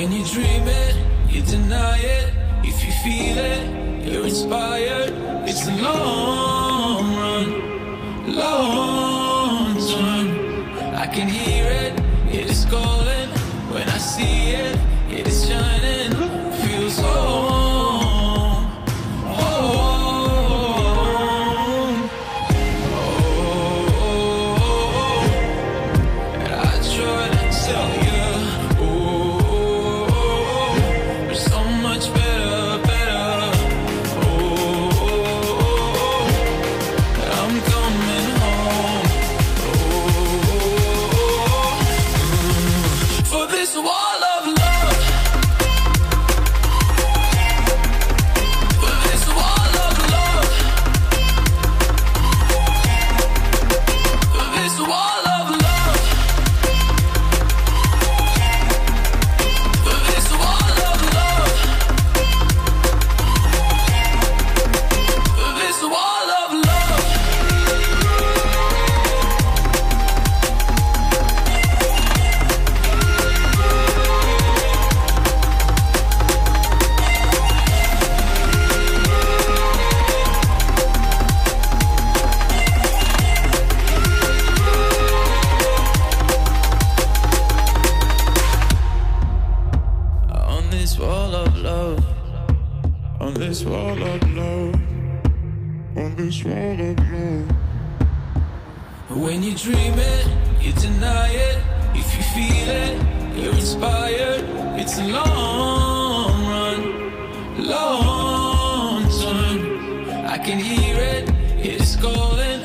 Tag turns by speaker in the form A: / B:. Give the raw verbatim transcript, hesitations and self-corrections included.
A: When you dream it, you deny it. If you feel it, you're inspired. It's a long run, long turn. I can hear it, it is calling. When I see it, it is shining. Feels home, home. Oh, and I try to tell you, oh, there's so much better, better. Oh, I'm coming home. Oh, for this wall of love, for this wall of love, for this wall of love, for this wall of love, for this wall of love. On this wall of love, on this wall of love, on this wall of love. When you dream it, you deny it. If you feel it, you're inspired. It's a long run, long turn. I can hear it, it is calling.